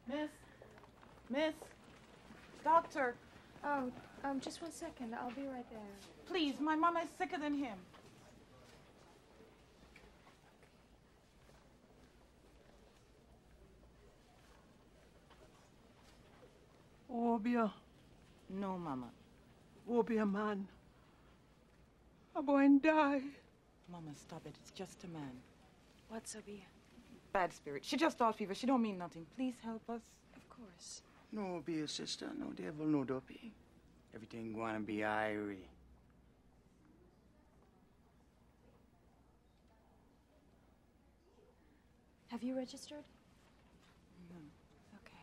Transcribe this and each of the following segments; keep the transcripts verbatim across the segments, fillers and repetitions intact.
Miss? Miss? Doctor? Oh, um, just one second. I'll be right there. Please, my mama is sicker than him. Obia. No, Mama. Obia, man. I'm going to die. Mama, stop it. It's just a man. What's Obia? Bad spirit. She just thought fever. She don't mean nothing. Please help us. Of course. No, Obia, sister. No devil, no dopey. Everything gonna be airy. Have you registered? No. Okay.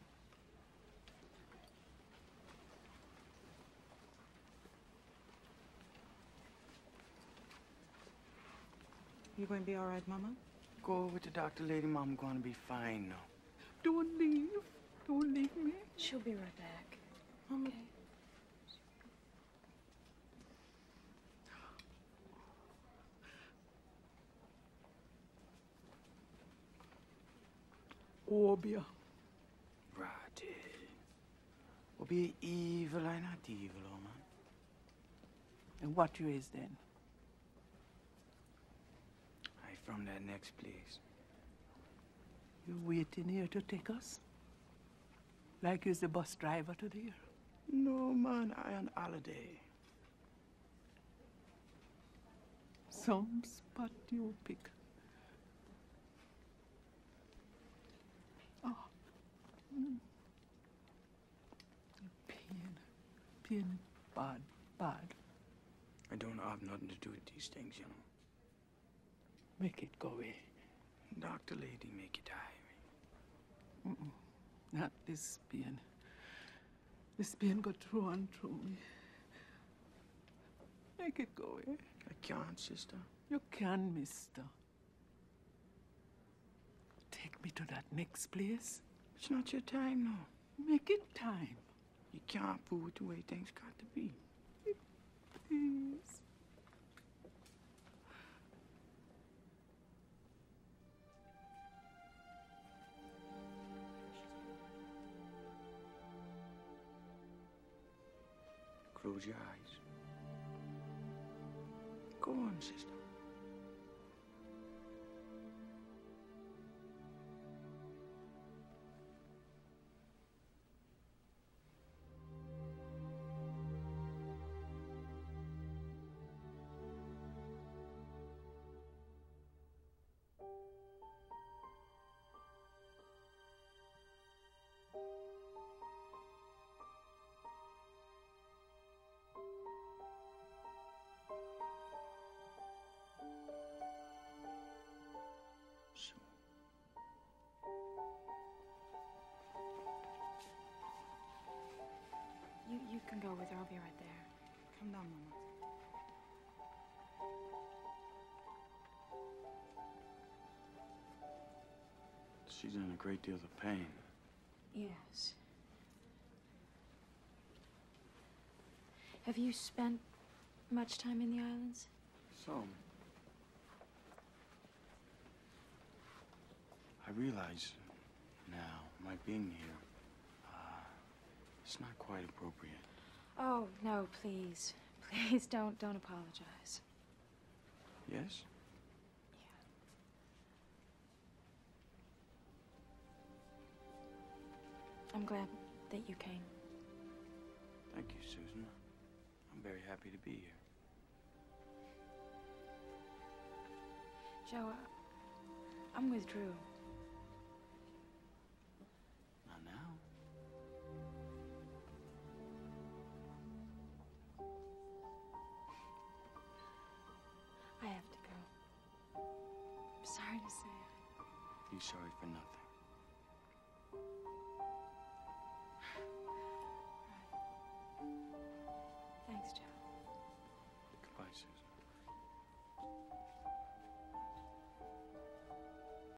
You going to be all right, Mama? Go with the doctor, lady. Mom gonna be fine now. Don't leave. Don't leave me. She'll be right back. Mama. Okay. Obia. Right. Obia evil, I not evil, oh man. And what you is then? I from that next place. You waiting here to take us? Like you's the bus driver to there? No, man, I on holiday. Some spot you pick. Oh. Mm. Pain. Pain. Bad. Bad. I don't have nothing to do with these things, you know. Make it go away. Doctor lady, make it high. Mm-mm. Not this pain. This pain go through and through me. Make it go away. I can't, sister. You can, mister. Take me to that next place. It's not your time now. Make it time. You can't fool with the way things got to be. Please. Close your eyes. Go on, sister. So. You you can go with her. I'll be right there. Come down, Mama. She's in a great deal of pain. Yes. Have you spent much time in the islands? So, I realize now my being here, uh, it's not quite appropriate. Oh, no, please. Please don't don't apologize. Yes? I'm glad that you came. Thank you, Susan. I'm very happy to be here. Joe, uh, I'm with Drew. Not now. I have to go. I'm sorry to say it. Be sorry for nothing.